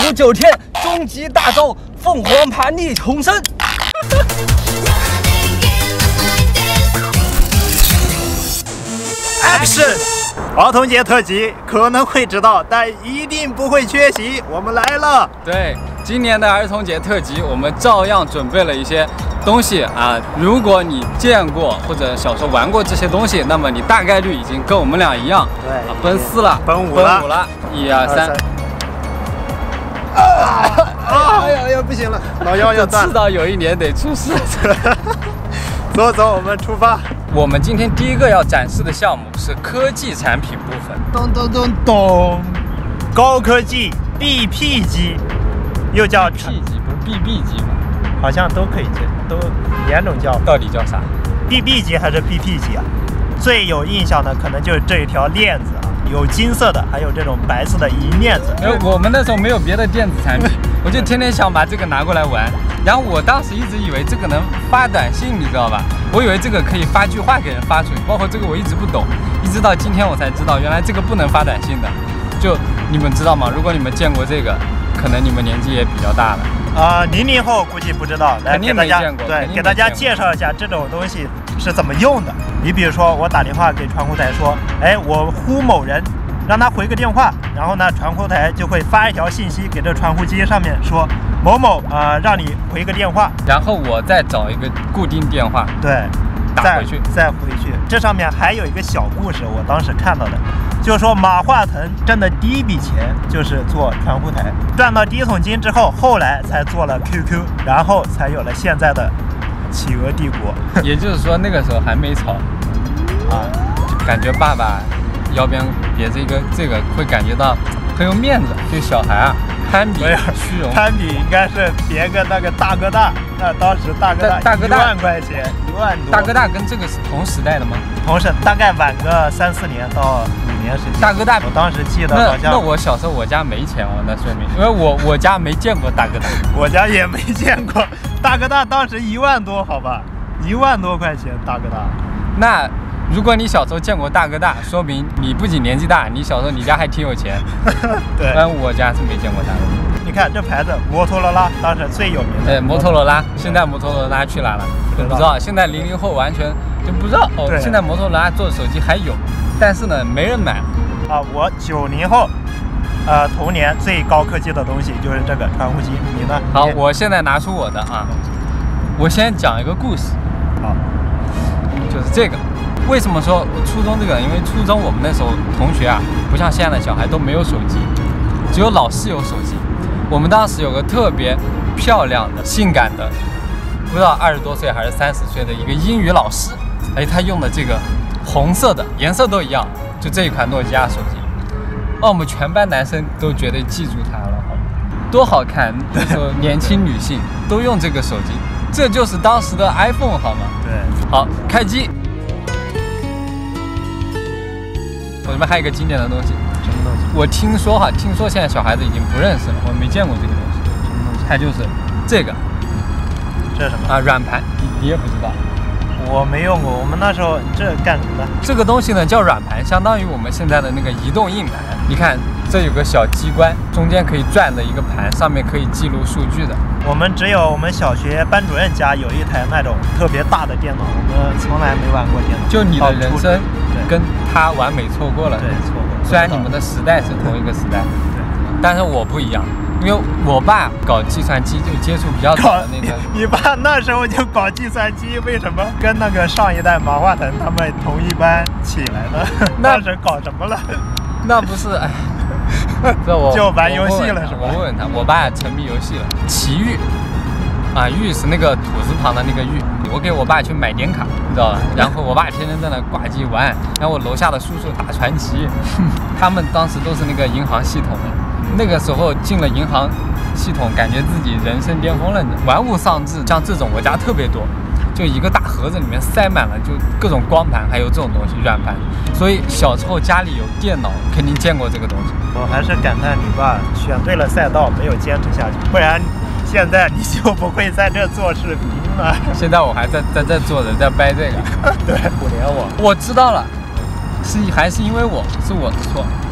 99天终极大招凤凰盘逆重生。 Action！ 儿童节特辑可能会迟到，但一定不会缺席。我们来了。 对，今年的儿童节特辑，我们照样准备了一些东西啊。如果你见过或者小时候玩过这些东西，那么你大概率已经跟我们俩一样， 对， 奔4了， 奔5了。 1、2、3。 哎呀，不行了，老腰要断了。 迟早有一年得出事。 走，我们出发。 我们今天第一个要展示的项目是科技产品部分。 咚，高科技 BP 机，又叫 P 级，不是 BB 机吗？ 好像都可以接，都两种叫。 到底叫啥 ？BB 机还是 BP 机啊？最有印象的可能就是这一条链子啊，有金色的，还有这种白色的银链子。 我们那时候没有别的电子产品，我就天天想把这个拿过来玩。然后我当时一直以为这个能发短信，你知道吧？我以为这个可以发句话给人发出去，包括这个我一直不懂，一直到今天我才知道，原来这个不能发短信的。就你们知道吗？如果你们见过这个，可能你们年纪也比较大了。 00后估计不知道，来给大家给大家介绍一下这种东西是怎么用的。你比如说，我打电话给传呼台说，哎，我呼某人，让他回个电话，然后呢，传呼台就会发一条信息给这传呼机上面说某某让你回个电话， 然后我再找一个固定电话， 对， 打回去， 再回去。这上面还有一个小故事，我当时看到的，就是说马化腾挣的第一笔钱就是做传呼台，赚到第一桶金之后，后来才做了 QQ， 然后才有了现在的企鹅帝国。 也就是说那个时候还没炒啊，感觉爸爸腰边别着一个这个会感觉到很有面子，就小孩啊攀比虚荣， 攀比应该是别个那个大哥大，那当时大哥大1万块钱，1万多。 大哥大跟这个是同时代的吗？ 同时，大概晚个3、4年到5年时间。 大哥大， 我当时记得好像。 那我小时候我家没钱哦，那说明因为我家没见过大哥大， 我家也没见过大哥大，当时1万多，好吧，1万多块钱大哥大。 那如果你小时候见过大哥大，说明你不仅年纪大，你小时候你家还挺有钱。 对， 我家是没见过大哥大。 你看这牌子，摩托罗拉当时最有名的。 对，摩托罗拉，现在摩托罗拉去哪了？不知道。现在00后完全就不知道哦。现在摩托罗拉做的手机还有，但是呢，没人买。 啊，我90后，童年最高科技的东西就是这个传呼机。你呢？ 好，我现在拿出我的啊，我先讲一个故事。 好， 就是这个。为什么说初中这个？因为初中我们那时候同学啊，不像现在的小孩都没有手机，只有老师有手机。我们当时有个特别漂亮的、性感的，不知道20多岁还是30岁的一个英语老师，哎，他用的这个红色的，颜色都一样，就这一款诺基亚手机。我们全班男生都觉得记住它了，好吗？多好看！那时候年轻女性都用这个手机，这就是当时的 iPhone， 好吗？ 对， 好，开机。我这边还有一个经典的东西， 什么东西？ 我听说现在小孩子已经不认识了，我没见过这个东西。 什么东西？ 它就是这个。 这是什么？ 啊，软盘，你也不知道？ 我没用过。我们那时候这干什么的？ 这个东西呢叫软盘，相当于我们现在的那个移动硬盘。你看，这有个小机关，中间可以转的一个盘，上面可以记录数据的。 我们只有我们小学班主任家有一台那种特别大的电脑，我们从来没玩过电脑。 就你的人生跟他完美错过了。 对，错过。 虽然你们的时代是同一个时代， 对， 但是我不一样，因为我爸搞计算机就接触比较早的那个。 你爸那时候就搞计算机，为什么跟那个上一代马化腾他们同一班起来的？那是搞什么了？ 那不是哎。这我就玩游戏了是吧？ 我问他，我爸也沉迷游戏了。奇遇啊，遇是那个土字旁的那个遇。我给我爸去买点卡，你知道吧？然后我爸天天在那挂机玩，然后我楼下的叔叔打传奇，他们当时都是那个银行系统的。那个时候进了银行系统，感觉自己人生巅峰了，玩物丧志。像这种我家特别多。就一个大盒子里面塞满了就各种光盘，还有这种东西软盘，所以小时候家里有电脑，肯定见过这个东西。 我还是感叹你爸选对了赛道，没有坚持下去，不然现在你就不会在这做视频了。 现在我还在做着，在掰这个。 对，互联网。 我知道了，还是因为是我的错。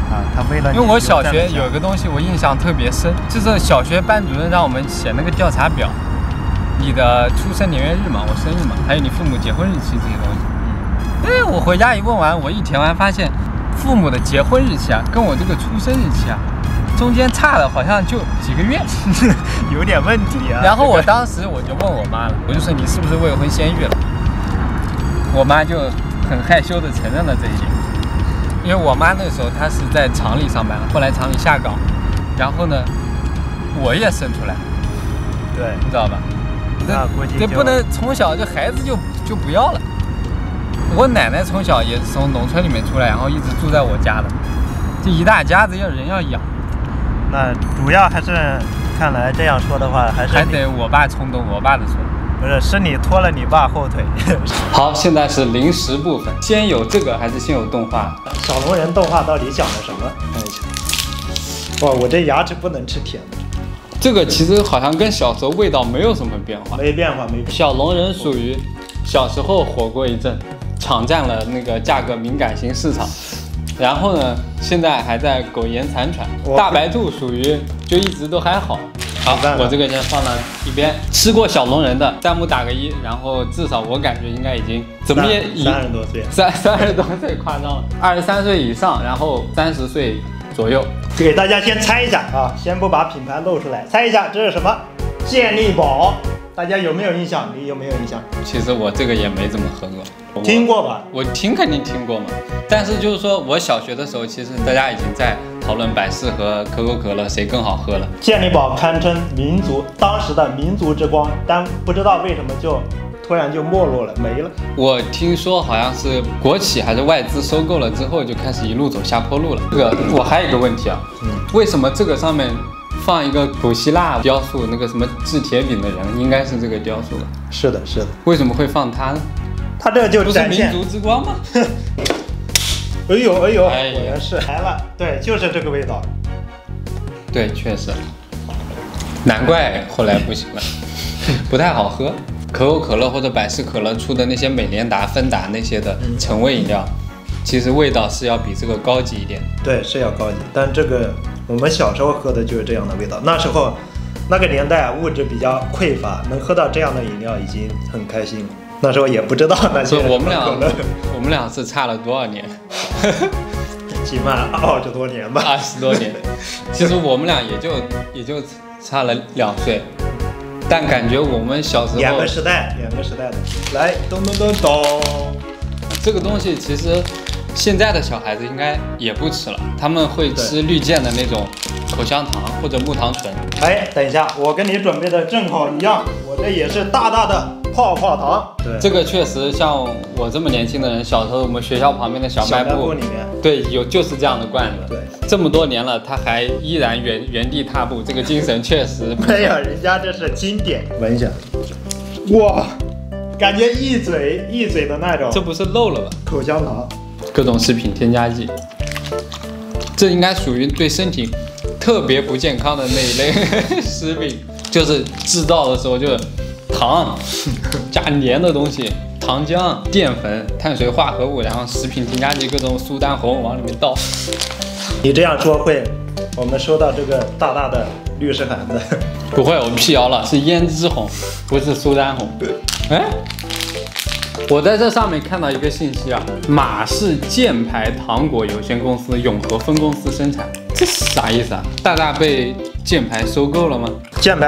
啊，他为了因为我小学有个东西我印象特别深，就是小学班主任让我们写那个调查表，你的出生年月日嘛，我生日嘛，还有你父母结婚日期这些东西。哎，我回家一问完，我一填完发现，父母的结婚日期啊，跟我这个出生日期啊，中间差了好像就几个月， 有点问题啊。 然后我当时我就问我妈了，我就说你是不是未婚先孕了？我妈就很害羞的承认了这一点。因为我妈那时候她是在厂里上班，后来厂里下岗，然后呢，我也生出来， 对， 你知道吧？这不能从小这孩子就不要了。我奶奶从小也是从农村里面出来，然后一直住在我家的，这一大家子人要养。 那主要还是看来这样说的话，还得我爸冲动我爸的错。 不是，是你拖了你爸后腿。 好，现在是零食部分，先有这个还是先有动画？ 小龙人动画到底讲了什么？看一下。哇，我这牙齿不能吃甜的。 这个其实好像跟小时候味道没有什么变化。 没变化。 小龙人属于小时候火过一阵，抢占了那个价格敏感型市场。然后呢，现在还在苟延残喘。大白兔属于就一直都还好。好，我这个先放到一边。吃过小龙人的弹幕打个1，然后至少我感觉应该已经怎么也 30多岁 ，30多岁夸张了，23岁以上，然后30岁左右。 给大家先猜一下啊，先不把品牌露出来，猜一下这是什么？健力宝，大家有没有印象？你有没有印象？ 其实我这个也没怎么喝过， 听过吧？ 我肯定听过嘛，但是就是说我小学的时候，其实大家已经在讨论百事和可口可乐谁更好喝了。 健力宝堪称当时的民族之光，但不知道为什么就突然就没落了，没了。 我听说好像是国企还是外资收购了之后，就开始一路走下坡路了。这个我还有一个问题啊，为什么这个上面放一个古希腊雕塑，那个什么制铁饼的人，应该是这个雕塑吧？ 是的，是的。 为什么会放他呢？ 他这就展现不是民族之光吗？ 哎呦，果然是来了，对，就是这个味道。 对，确实，难怪后来不行了，不太好喝。可口可乐或者百事可乐出的那些美年达、芬达那些的橙味饮料，其实味道是要比这个高级一点。 对，是要高级，但这个我们小时候喝的就是这样的味道。那时候那个年代物质比较匮乏，能喝到这样的饮料已经很开心了。那时候也不知道那些。 我们俩是差了多少年？ 起码20多年吧。 20多年。其实我们俩也就差了2岁，但感觉我们小时候两个时代的。来，咚咚咚咚。 这个东西其实现在的小孩子应该也不吃了，他们会吃绿箭的那种口香糖或者木糖醇。 哎，等一下，我跟你准备的正好一样，我这也是大大的泡泡糖。对， 这个确实像我这么年轻的人，小时候我们学校旁边的小卖部里面， 对，就是这样的罐子。 对， 这么多年了，他还依然原地踏步，这个精神确实。 没有，人家这是经典。闻一下，哇，感觉一嘴的那种。 这不是漏了吧？ 口香糖， 各种食品添加剂，这应该属于对身体特别不健康的那一类食品，就是制造的时候就是糖加黏的东西，糖浆、淀粉、碳水化合物，然后食品添加剂各种苏丹红往里面倒。 你这样说会，我们收到这个大大的律师函的。 不会，我辟谣了，是胭脂红，不是苏丹红。哎，我在这上面看到一个信息啊，马氏箭牌糖果有限公司永和分公司生产，这是啥意思啊？大大被箭牌收购了吗？ 箭牌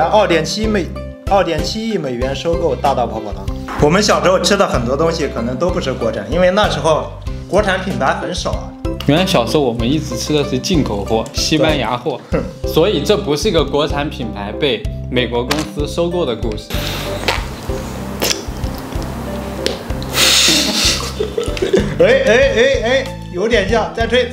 2.7亿美元收购大大泡泡糖。我们小时候吃的很多东西可能都不是国产，因为那时候国产品牌很少啊。 原来小时候我们一直吃的是进口货，西班牙货，所以这不是一个国产品牌被美国公司收购的故事。 哎，有点像，再吹。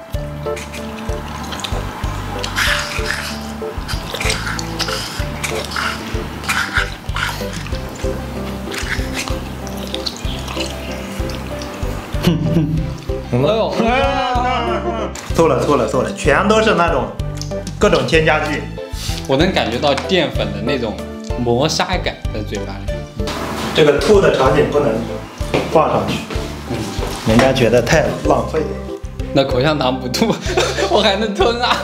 错了，全都是那种各种添加剂。 我能感觉到淀粉的那种磨砂感在嘴巴里。 这个吐的场景不能放上去，人家觉得太浪费了。 那口香糖不吐，我还能吞啊！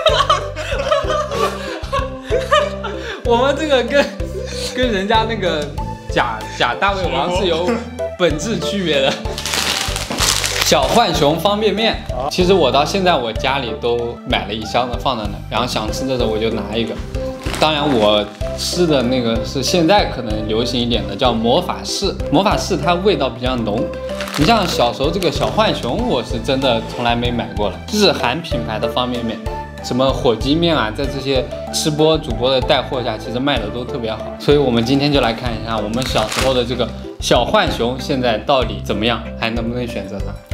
我们这个跟人家那个假大胃王是有本质区别的。小浣熊方便面，其实我到现在我家里都买了一箱的放在那，然后想吃的时候我就拿一个。当然我吃的那个是现在可能流行一点的，叫魔法士。魔法士它味道比较浓。你像小时候这个小浣熊，我是真的从来没买过了。日韩品牌的方便面，什么火鸡面啊，在这些吃播主播的带货下，其实卖的都特别好。所以我们今天就来看一下我们小时候的这个小浣熊现在到底怎么样，还能不能选择它。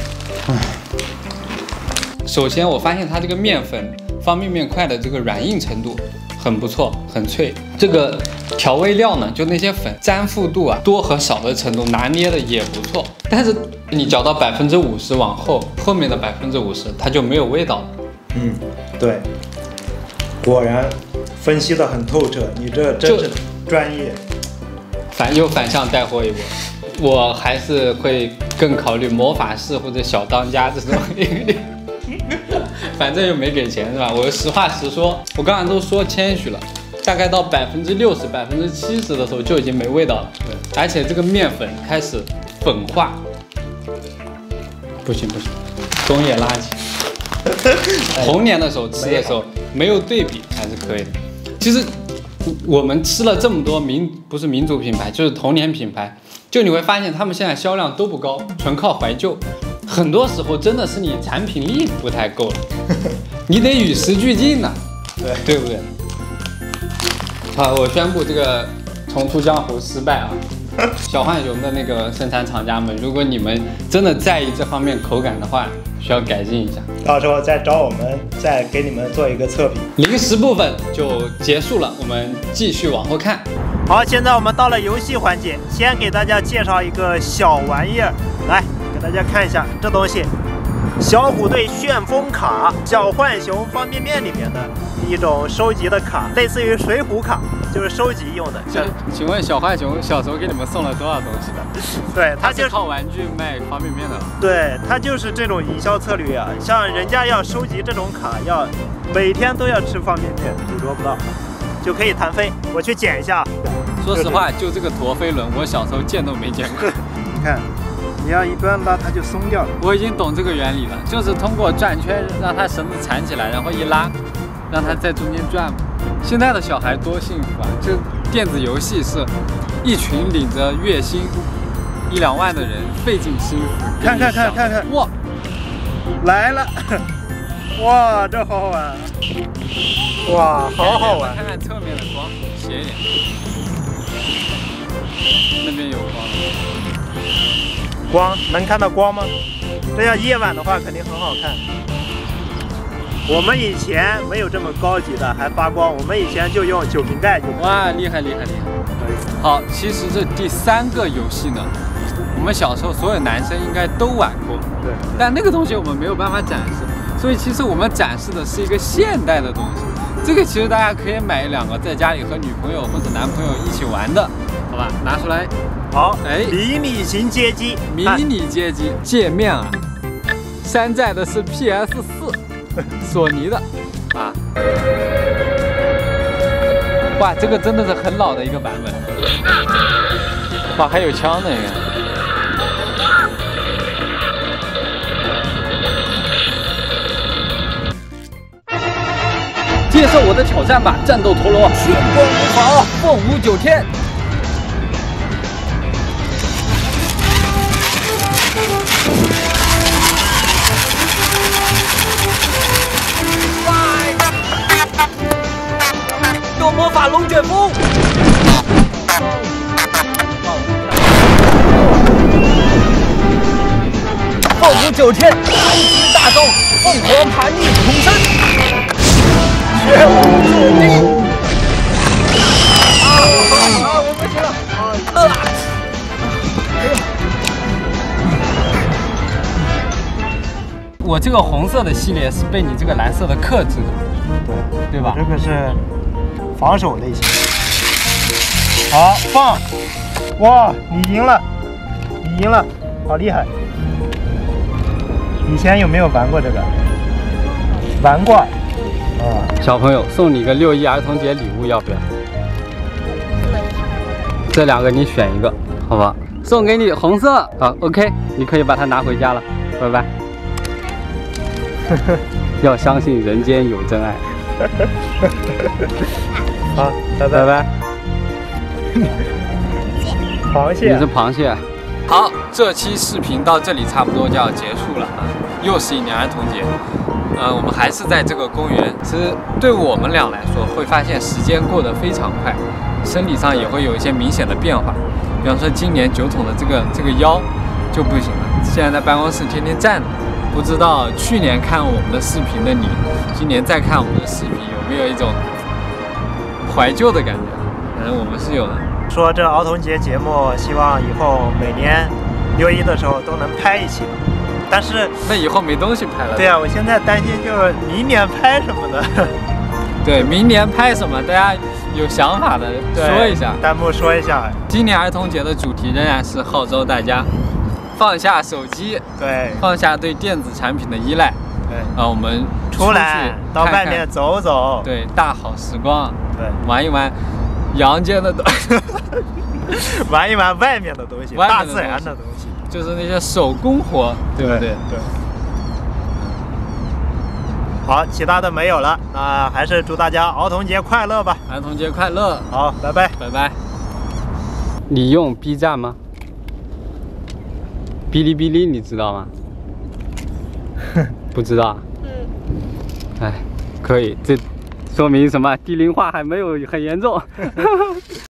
首先我发现它这个面粉方便面块的这个软硬程度很不错，很脆。这个调味料呢，就那些粉粘附度啊，多和少的程度拿捏的也不错。但是你搅到50%往后面的50%，它就没有味道了。 对，果然分析得很透彻，你这真是专业。 反向带货一波。我还是会更考虑魔法士或者小当家这种，反正又没给钱是吧？我实话实说，我刚才都说谦虚了，大概到60%、70%的时候就已经没味道了。而且这个面粉开始粉化，不行，工业垃圾。童年的时候吃的时候没有对比还是可以的。其实我们吃了这么多不是民族品牌，就是童年品牌。就你会发现，他们现在销量都不高，纯靠怀旧。很多时候真的是你产品力不太够了，你得与时俱进呢，对不对？好，我宣布这个重出江湖失败啊！小浣熊的那个生产厂家们，如果你们真的在意这方面口感的话，需要改进一下。 到时候再找我们，再给你们做一个测评。 零食部分就结束了，我们继续往后看。 好，现在我们到了游戏环节，先给大家介绍一个小玩意儿，来给大家看一下这东西。小虎队旋风卡，小浣熊方便面里面的一种收集的卡，类似于水浒卡，就是收集用的。 请问小浣熊小时候给你们送了多少东西的？ 对，他就是靠玩具卖方便面的。 对，他就是这种营销策略啊，像人家要收集这种卡，要每天都要吃方便面，捕捉不到，就可以弹飞。我去捡一下。 说实话，就这个陀飞轮，我小时候见都没见过。 你看。你要一端拉，它就松掉了。 我已经懂这个原理了，就是通过转圈让它绳子缠起来，然后一拉，让它在中间转。现在的小孩多幸福啊！这电子游戏是一群领着月薪1、2万的人费尽心思。 看，哇，来了！哇，这好好玩！哇，好好玩！ 看看侧面的光，斜一点，那边有光。 光能看到光吗？这要夜晚的话肯定很好看。我们以前没有这么高级的还发光，我们以前就用酒瓶盖就。 哇，厉害！好，其实这第3个游戏呢，我们小时候所有男生应该都玩过。 对。 但那个东西我们没有办法展示，所以其实我们展示的是一个现代的东西。这个其实大家可以买2个，在家里和女朋友或者男朋友一起玩的，好吧？拿出来。 好，迷你型街机， 迷你街机界面啊，山寨的是 PS4，索尼的啊。哇，这个真的是很老的一个版本。哇，还有枪呢，接受我的挑战吧，战斗陀螺，旋光无法，凤舞9天。有魔法龙卷风，凤舞9天，终极大招，凤凰盘逆重生，绝无止境。我不行了，我这个红色的系列是被你这个蓝色的克制的，对吧？ 这个是防守类型。好，放！哇，你赢了，好厉害！ 以前有没有玩过这个？玩过。 小朋友送你个6·1儿童节礼物，要不要？这2个你选一个，好吧？送给你红色。好 ，OK， 你可以把它拿回家了，拜拜。要相信人间有真爱。 好，拜拜。螃蟹， 你是螃蟹。好，这期视频到这里差不多就要结束了啊，又是一年儿童节。我们还是在这个公园。其实对我们俩来说，会发现时间过得非常快，生理上也会有一些明显的变化。比方说，今年9筒的这个腰就不行了，现在在办公室天天站着。不知道去年看我们的视频的你，今年再看我们的视频，有没有一种怀旧的感觉？反正我们是有的。 说这儿童节节目，希望以后每年6·1的时候都能拍一期。但是那以后没东西拍了。 对啊，我现在担心就是明年拍什么的。 对，明年拍什么，大家有想法的说一下， 弹幕说一下。今年儿童节的主题仍然是号召大家放下手机， 对， 放下对电子产品的依赖， 对， 我们出来到外面走走， 对，大好时光， 对， 玩一玩阳间的东西， 玩一玩外面的东西，大自然的东西。 就是那些手工活，对不对？ 对。好，其他的没有了，那还是祝大家儿童节快乐吧！ 儿童节快乐！ 好，拜拜， 拜拜。你用 B 站吗？哔哩哔哩你知道吗？不知道。哎，可以，这说明什么？低龄化还没有很严重。